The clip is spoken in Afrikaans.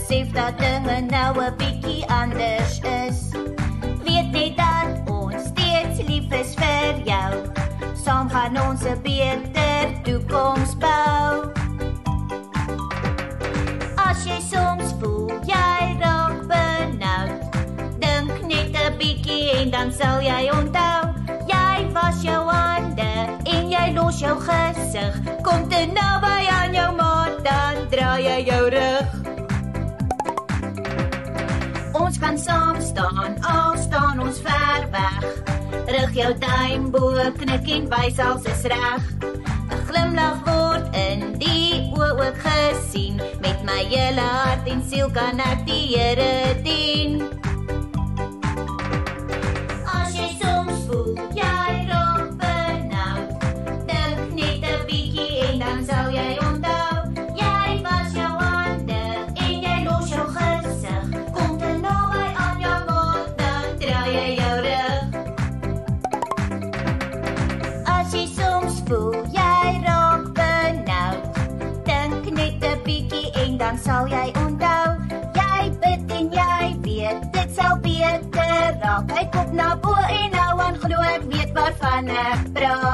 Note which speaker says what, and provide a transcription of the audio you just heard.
Speaker 1: besef dat dinge nou 'n bietjie anders is. Weet net dat ons steeds lief is vir jou. Saam gaan ons 'n beter toekoms bou. As jy soms voel jy raak benoud, dink net 'n bietjie en dan sal jy onthou. Jy was jou hande en jy los jou gesig. Kom te naby aan jou maat, dan draai jy jou rug. Ons kan saam staan, al staan ons ver weg. Rig jou duim bo, knik en wys als is reg. 'n Glimlag word in die oë ook gesien. Met my hele hart en siel kan ek die Here dien. As jy soms voel jy raak benoud, dink net 'n bietjie en dan sal jy onthou. Jy was jou hande en jy los jou gesig. Kom te naby aan jou maat, dan draai jy jou rug. As jy soms voel jy raak benoud, dink net 'n bietjie en dan sal jy onthou. Jy bid en jy weet dit sal beter raak. Kyk op na bo en nou aan glo ek weet waarvan ek praat.